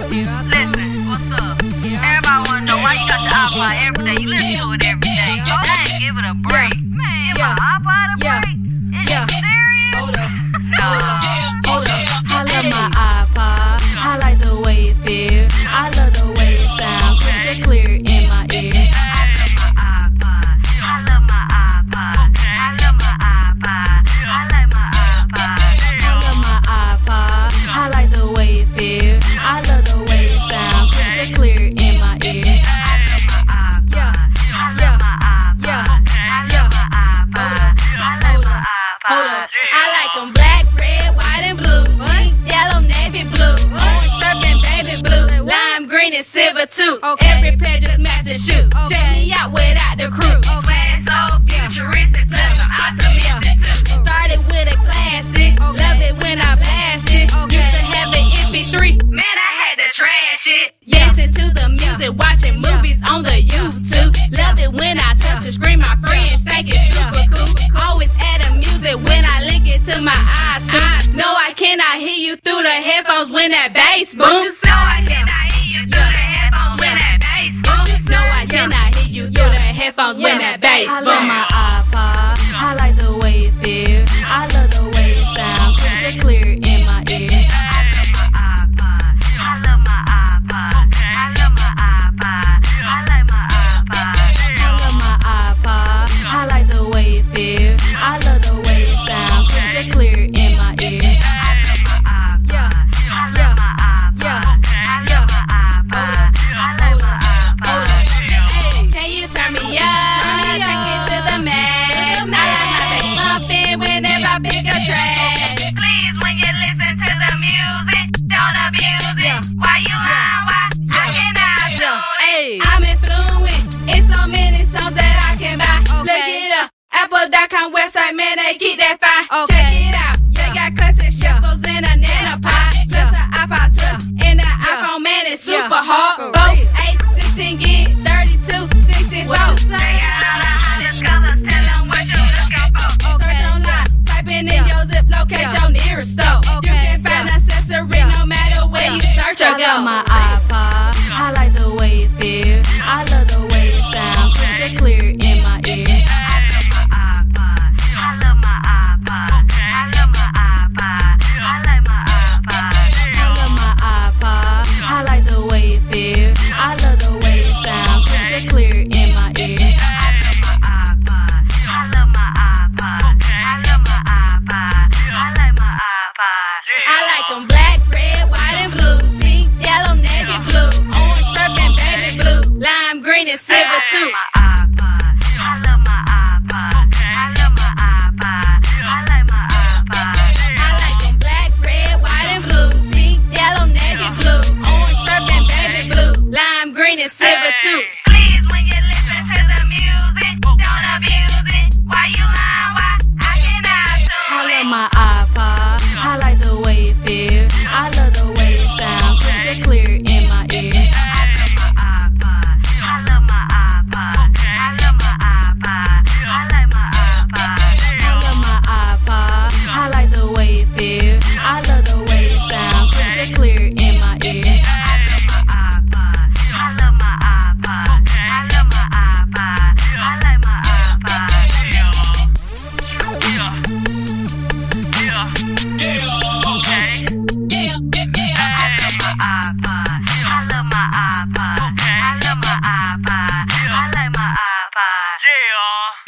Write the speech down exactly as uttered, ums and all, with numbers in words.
Listen, what's up? Everybody wanna know why you got your iPod every day. You listen to it every day. Go ahead and give it a break. Man, give my iPod a break? Is you serious? Hold up, hold up, hold up. I love my iPod. I like the way it feels. I love the way it sounds crystal clear in my ear. Silver too. Okay. Every page just match the shoe. Okay. Check me out without the crew. Okay. So futuristic, plus I'm optimistic too. Started with a classic. Okay. Love it when I blast it. Okay. Used to have an M P three. Man, I had to trash it. Listen to the music, watching movies on the YouTube. Love it when I touch the screen. My friends think it's super cool. Always add the music when I link it to my iTunes. No, I cannot hear you through the headphones when that bass boom. But you so I cannot hear you through the headphones when that bass boom. No, I cannot hear you through the headphones when that bass boom. I love my iPod. I like the way it feels. I love the way it sounds crystal clear in my ear. Pick a track. Please, when you listen to the music, don't abuse it. Why you lying? Why I cannot do it? I'm influent. It's so many songs that I can buy. Okay. Look it up. Apple dot com website, man, they keep that fire. Okay. Check it out. They got classic shuffles in a nanopod. Plus the iPod Touch and the iPhone, man, it's super hard. Both eight, sixteen gig, thirty-two, sixty-four. They got all the hottest colors. Tell them what you looking for. Search online. In your zip, locate your nearest store. Okay. You can find accessory no matter where you search or go. I love my iPod. I like the way it feels. I love the way it sounds crystal clear in my ear. Black, red, white, and blue, pink, yellow, navy, blue, orange, purple, and baby blue, lime green, and silver too. I love my iPod. I love my iPod. I like my iPod. I like them black, red, white, and blue, pink, yellow, navy, blue, orange, purple, and baby blue, lime green, and silver too. Please, when you listen to the music, don't abuse it. Why you lying? Why I cannot do it? I love my iPod. I like the way it feels. I love the way it sounds crystal clear in my ear. Yeah.